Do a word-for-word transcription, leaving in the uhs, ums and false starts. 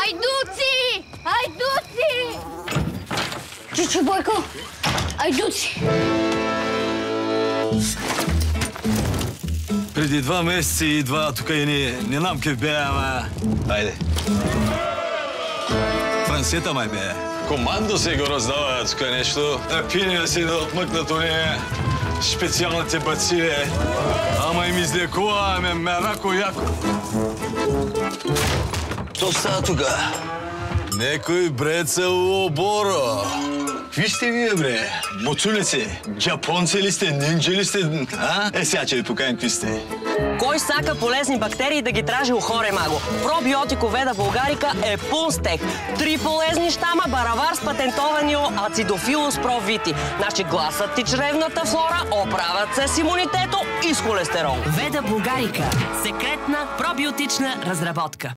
Айдуци! Айдуци! Чичо Бойко! Айдуци! Преди два месеца и два тук и ни не нам къв бе, ама... Айде. Франсета май бе. Командо се го раздава тук нещо. Пиния си да отмъкнат уния специалните бацили. Ама им излекува, ме мерако яко. То става тука? Некой бреца у обора. Какви сте вие, бре? Моцулици? Джапонци ли сте? Нинджи ли сте? А? Е, сега че ви покажем какви сте. Кой сака полезни бактерии да ги тражи у хоре маго? Пробиотико Веда Булгарика е пун стек. Три полезни щама, баравар с патентованио ацидофилус провити. Значи гласът ти чревната флора, оправят се с имунитето и с холестерол. Веда Булгарика. Секретна пробиотична разработка.